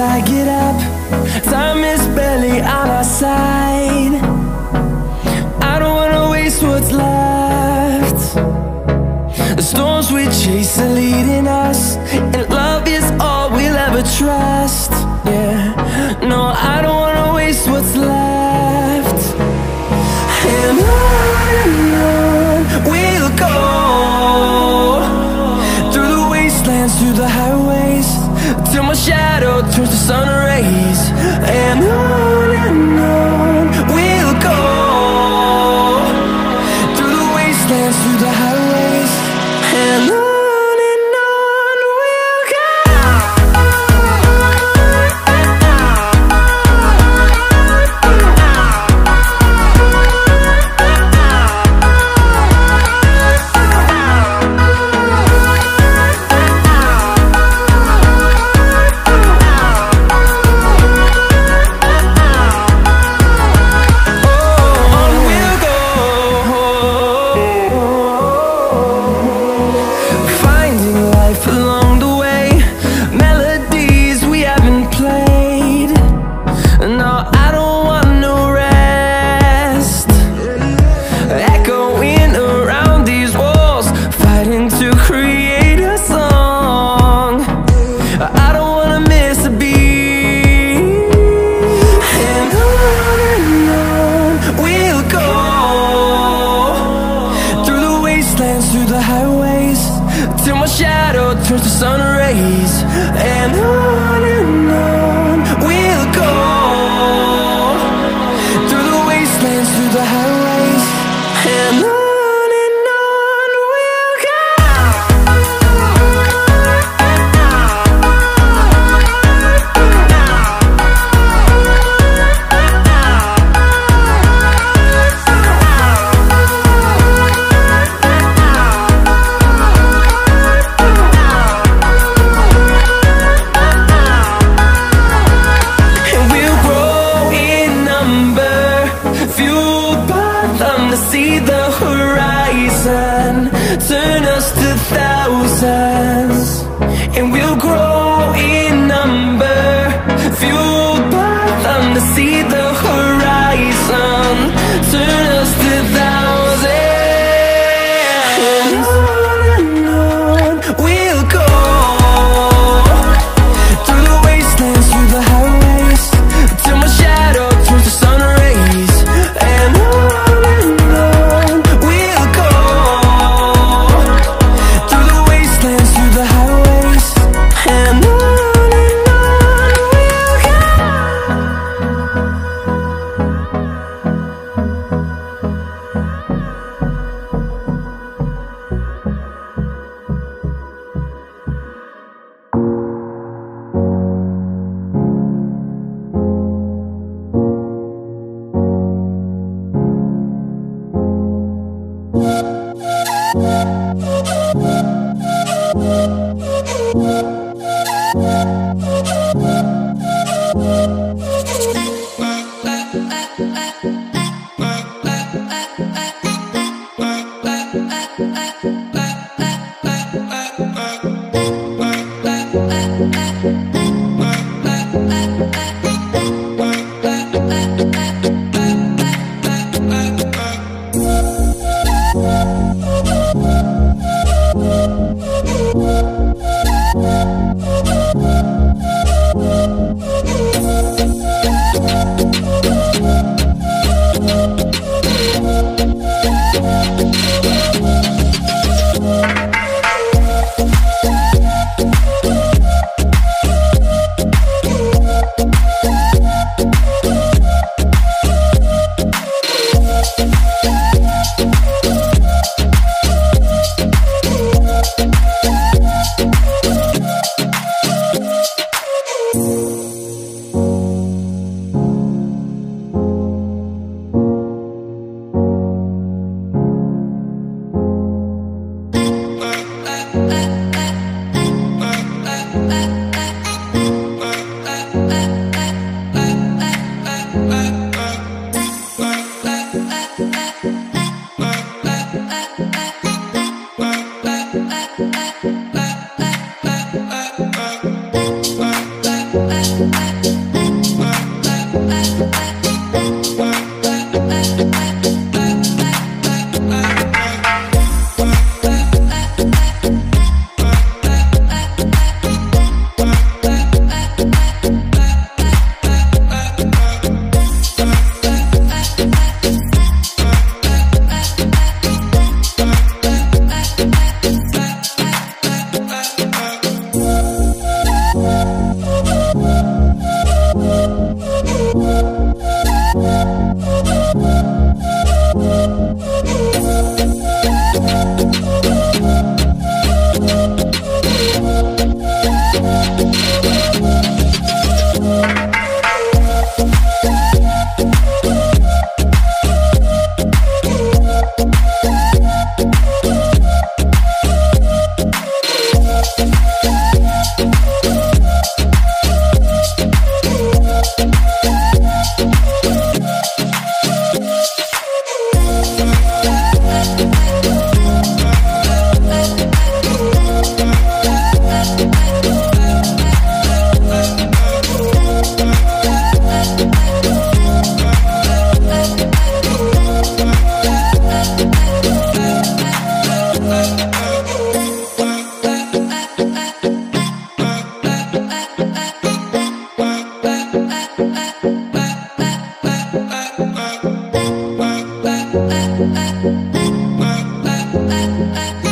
I get up, time is barely on our side. I don't wanna waste what's left. The storms we chase are leading us, and love is all we'll ever trust. Yeah, no, I don't wanna waste what's left. And on we'll go, through the wastelands, through the highways, till my shadow turns to sun rays. And on we'll go, through the wastelands, through the highways, and on we'll go. Through the highways, till my shadow turns to sun rays. And on we'll go, through the wastelands, through the highways, and on. See the horizon turn us to thousands, and we'll grow in number, fueled by them. To see the horizon turn us to thousands, and on we'll go, through the wastelands, through the highways, till my shadow turns to sun rays. And Bye.